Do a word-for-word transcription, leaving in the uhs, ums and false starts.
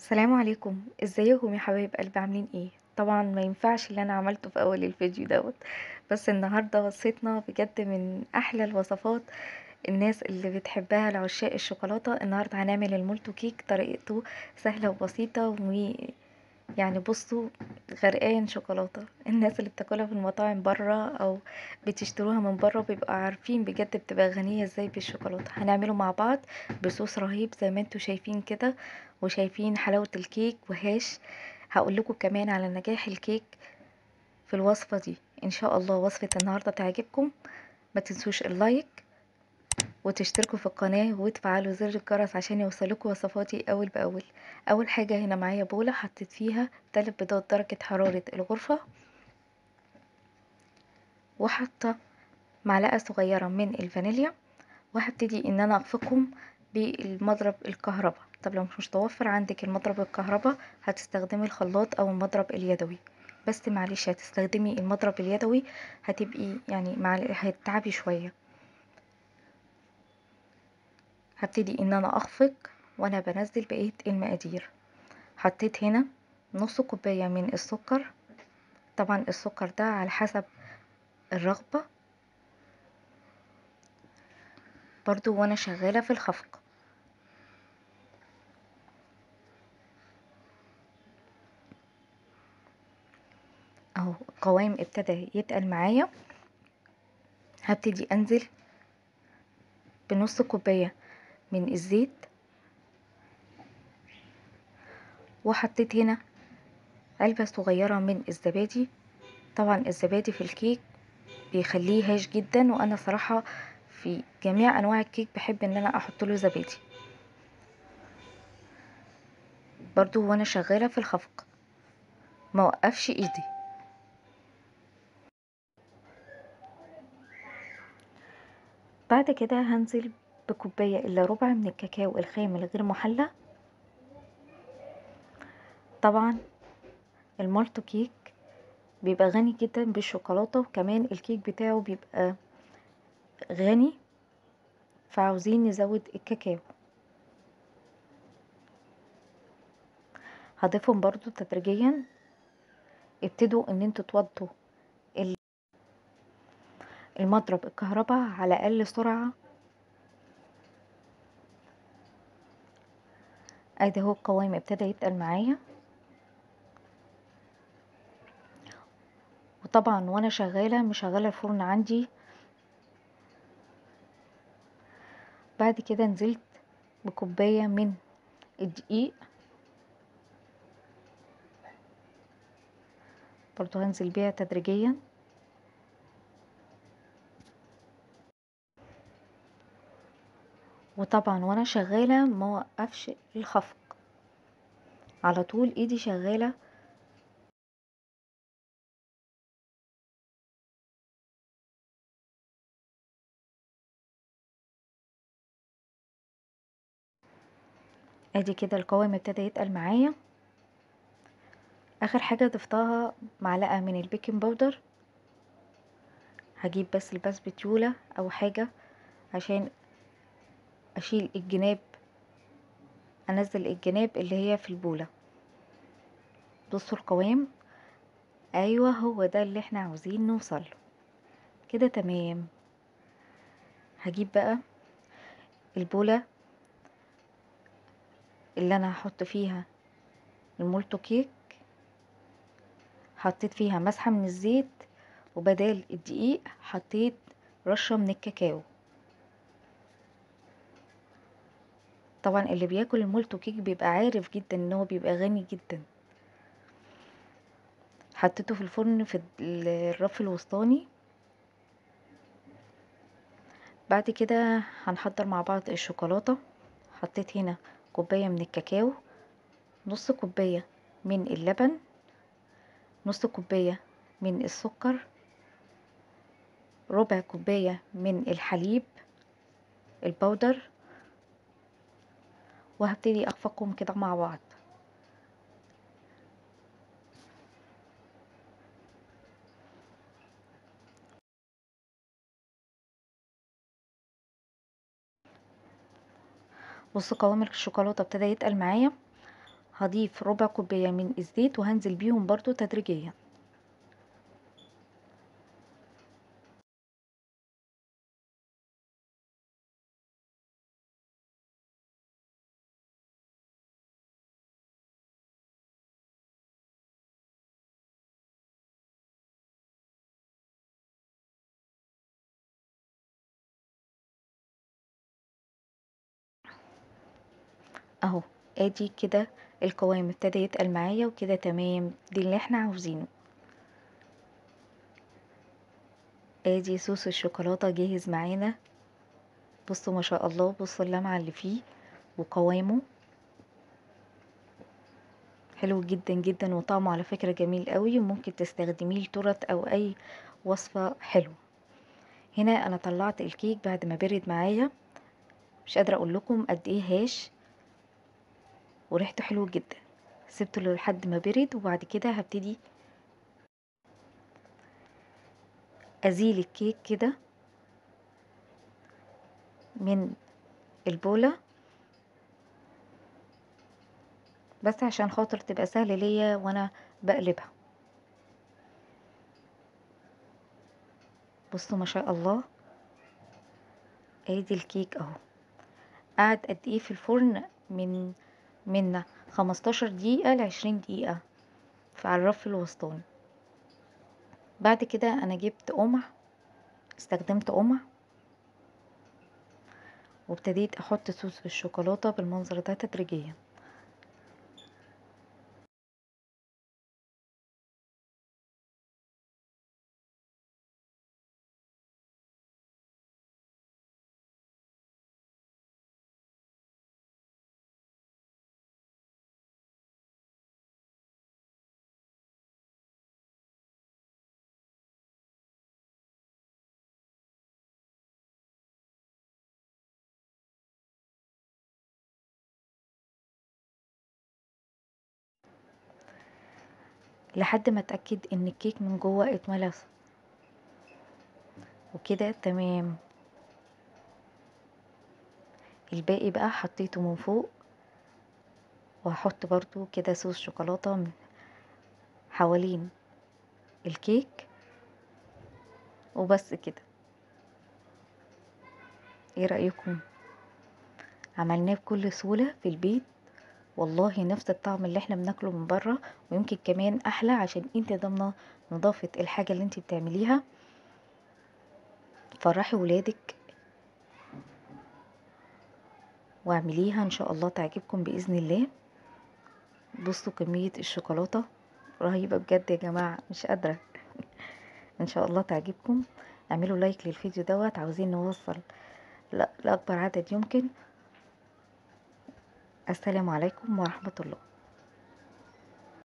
السلام عليكم، ازيكم يا حبايب قلبي عاملين ايه؟ طبعا ما ينفعش اللي انا عملته في اول الفيديو دوت. بس النهارده وصفتنا بجد من احلى الوصفات. الناس اللي بتحبها لعشاق الشوكولاته، النهارده هنعمل المولتو كيك. طريقته سهله وبسيطه، ويعني بصوا، غرقان شوكولاته. الناس اللي بتاكلها في المطاعم بره او بتشتروها من بره بيبقوا عارفين بجد بتبقى غنيه ازاي بالشوكولاته. هنعمله مع بعض بصوص رهيب زي ما انتوا شايفين كده، وشايفين حلاوة الكيك وهاش. هقول لكم كمان على نجاح الكيك في الوصفة دي. ان شاء الله وصفة النهاردة تعجبكم. ما تنسوش اللايك وتشتركوا في القناة وتفعلوا زر الجرس عشان يوصلكوا وصفاتي اول باول. اول حاجة هنا معايا بولة حطيت فيها ثلاث بيضات درجة حرارة الغرفة، وحاطة معلقة صغيرة من الفانيليا، وهبتدي ان انا اخفقهم بالمضرب الكهرباء. طب لو مش متوفر عندك المضرب الكهرباء هتستخدمي الخلاط او المضرب اليدوي. بس معلش هتستخدمي المضرب اليدوي، هتبقي يعني مع هتتعبي شوية. هبتدي ان انا اخفق وانا بنزل بقية المقادير. حطيت هنا نص كوباية من السكر، طبعا السكر ده على حسب الرغبة برضو وانا شغالة في الخفق. اهو القوام ابتدى يتقل معايا. هبتدي انزل بنص كوباية من الزيت، وحطيت هنا علبة صغيرة من الزبادي. طبعا الزبادي في الكيك بيخليه هاش جدا، وانا صراحة في جميع انواع الكيك بحب ان انا احط له زبادي برضو وانا شغالة في الخفق، ما وقفش ايدي. بعد كده هنزل بكوباية الا ربع من الكاكاو الخام الغير محلى. طبعا المالتو كيك بيبقى غني جدا بالشوكولاتة، وكمان الكيك بتاعه بيبقى غني، فعاوزين نزود الكاكاو. هضيفهم برضو تدريجيا. ابتدوا ان انتوا توطوا المضرب الكهرباء على اقل سرعة. ادي اهو القوام ابتدى يتقل معايا. وطبعا وانا شغالة مشغلة الفرن عندي. بعد كده نزلت بكوباية من الدقيق، برضو هنزل بيها تدريجيا. وطبعا وانا شغالة ما وقفش الخفق، على طول ايدي شغالة. ادي كده القوام ابتدى يتقل معايا. اخر حاجة ضفتها معلقة من البيكنج باودر. هجيب بس البسبتيولة او حاجة عشان اشيل الجناب، انزل الجناب اللي هي في البولة. بصوا القوام، ايوه هو ده اللي احنا عاوزين نوصل كده تمام. هجيب بقى البولة اللي انا هحط فيها المولتو كيك. حطيت فيها مسحة من الزيت، وبدال الدقيق حطيت رشة من الكاكاو. طبعا اللي بياكل المولتو كيك بيبقى عارف جدا ان هو بيبقى غني جدا. حطيته في الفرن في الرف الوسطاني. بعد كده هنحضر مع بعض الشوكولاتة. حطيت هنا كوباية من الكاكاو، نص كوباية من اللبن، نص كوباية من السكر، ربع كوباية من الحليب البودر، وهبتدي اخفقهم كده مع بعض. بص قوام الشوكولاتة ابتدى يتقل معايا. هضيف ربع كوباية من الزيت وهنزل بيهم برضو تدريجيا. اهو ادي كده القوام ابتدى يتقل معايا وكده تمام، دي اللي احنا عاوزينه. ادي صوص الشوكولاتة جاهز معانا. بصوا ما شاء الله، بصوا اللمعة اللي فيه وقوامه حلو جدا جدا، وطعمه على فكرة جميل قوي، وممكن تستخدميه لتورت او اي وصفة حلوة. هنا انا طلعت الكيك بعد ما برد معايا، مش قادرة اقول لكم قد ايه هاش وريحته حلوة جدا. سبته لحد ما برد، وبعد كده هبتدي ازيل الكيك كده من البولة، بس عشان خاطر تبقى سهل ليا وانا بقلبها. بصوا ما شاء الله، ادي الكيك اهو. قعد قد ايه في الفرن؟ من من خمستاشر دقيقة لعشرين دقيقة على الرف الوسطاني. بعد كده انا جبت قمع، استخدمت قمع وابتديت احط صوص الشوكولاتة بالمنظر ده تدريجيا. لحد ما اتأكد ان الكيك من جوه اتملى وكده تمام. الباقي بقى حطيته من فوق، وهحط برضو كده صوص شوكولاتة من حوالين الكيك وبس كده. ايه رأيكم؟ عملناه بكل سهولة في البيت، والله نفس الطعم اللي احنا بناكله من بره، ويمكن كمان احلى عشان انت ضامنه نظافه الحاجه اللي انت بتعمليها. فرحي ولادك واعمليها ان شاء الله تعجبكم باذن الله. بصوا كميه الشوكولاته رهيبه بجد يا جماعه، مش قادره. ان شاء الله تعجبكم. اعملوا لايك للفيديو دوت، عاوزين نوصل لا- لاكبر عدد يمكن. السلام عليكم ورحمه الله.